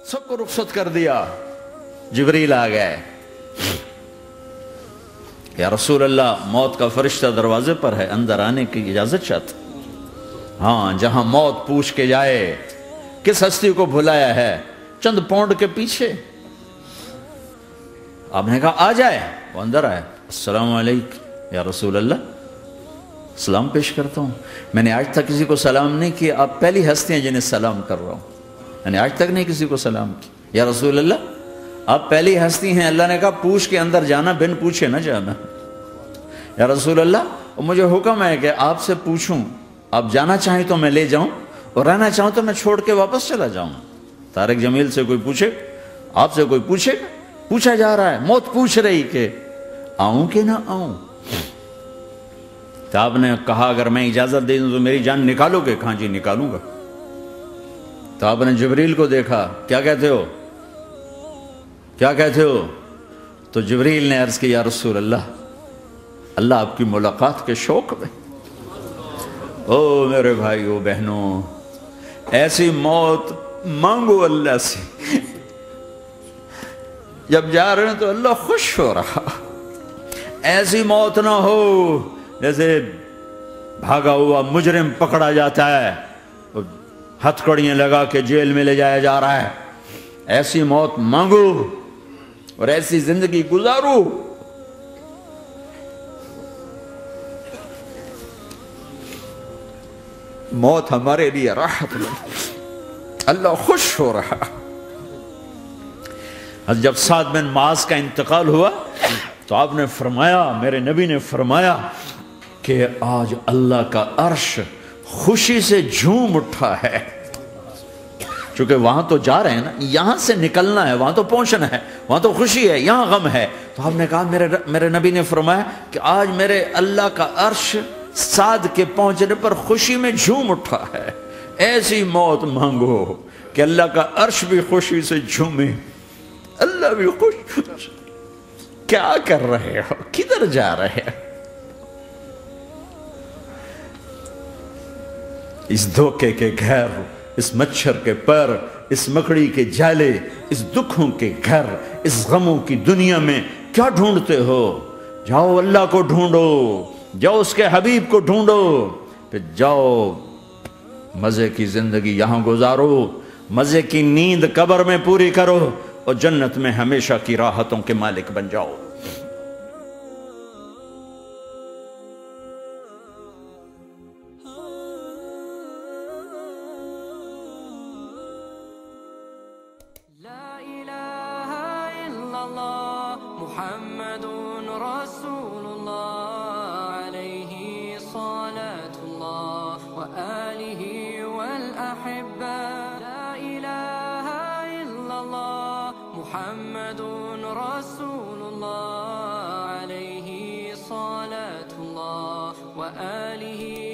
سب کو رخصت کر دیا. جبریل آ گئے. یا رسول اللہ موت کا فرشتہ دروازے پر ہے, اندر آنے کی اجازت چاہتا. ہاں, جہاں موت پوچھ کے جائے کس ہستی کو بھلایا ہے, چند پاؤنڈ کے پیچھے. آپ نے کہا آ جائے, وہ اندر آئے. السلام علیکم یا رسول اللہ, سلام پیش کرتا ہوں. میں نے آج تک کسی کو سلام نہیں کیا, آپ پہلی ہستی ہیں جنہیں سلام کر رہا ہوں. میں نے آج تک نہیں کسی کو سلام کیا. یا رسول اللہ آپ پہلی ہستی ہیں. اللہ نے کہا پوچھ کے اندر جانا, بن پوچھے نہ جانا. یا رسول اللہ مجھے حکم ہے کہ آپ سے پوچھوں, آپ جانا چاہیں تو میں لے جاؤں, اور رہنا چاہوں تو میں چھوڑ کے واپس چلا جاؤں. طارق جمیل سے کوئی پوچھے, آپ سے کوئی پوچھے, پوچھا جا رہا ہے, موت پوچھ رہی کہ آؤں کہ نہ آؤں. تو آپ نے کہا اگر میں اجازت دے دوں تو میری جان نکالو گے؟ کہاں جی نکالوں گا. تو آپ نے جبریل کو دیکھا, کیا کہتے ہو, کیا کہتے ہو؟ تو جبریل نے عرض کی یا رسول اللہ, اللہ آپ کی ملاقات کے شوق میں. او میرے بھائیو بہنوں, ایسی موت مانگو اللہ سے. جب جا رہے ہیں تو اللہ خوش ہو رہا. ایسی موت نہ ہو جیسے بھاگا ہوا مجرم پکڑا جاتا ہے, ہتھکڑیاں لگا کے جیل میں لے جایا جا رہا ہے. ایسی موت مانگو اور ایسی زندگی گزارو. موت ہمارے لیے راحت بن, اللہ خوش ہو رہا. جب سعد بن معاذ کا انتقال ہوا تو آپ نے فرمایا, میرے نبی نے فرمایا کہ آج اللہ کا عرش خوشی سے جھوم اٹھا ہے. چونکہ وہاں تو جا رہے ہیں نا, یہاں سے نکلنا ہے, وہاں تو پہنچنا ہے, وہاں تو خوشی ہے, یہاں غم ہے. تو آپ نے کہا, میرے نبی نے فرمایا کہ آج میرے اللہ کا عرش سعد کے پہنچنے پر خوشی میں جھوم اٹھا ہے. ایسی موت مانگو کہ اللہ کا عرش بھی خوشی سے جھومے, اللہ بھی خوش. کیا کر رہے ہو, کدھر جا رہے ہو؟ اس دھوکے کے گھر, اس مچھر کے پر, اس مکڑی کے جالے, اس دکھوں کے گھر, اس غموں کی دنیا میں کیا ڈھونڈتے ہو؟ جاؤ اللہ کو ڈھونڈو, جاؤ اس کے حبیب کو ڈھونڈو, پھر جاؤ مزے کی زندگی یہاں گزارو, مزے کی نیند قبر میں پوری کرو, اور جنت میں ہمیشہ کی راحتوں کے مالک بن جاؤ. محمد رسول الله عليه صلاة الله وآله والأحبة. لا إله إلا الله محمد رسول الله عليه صلاة الله وآله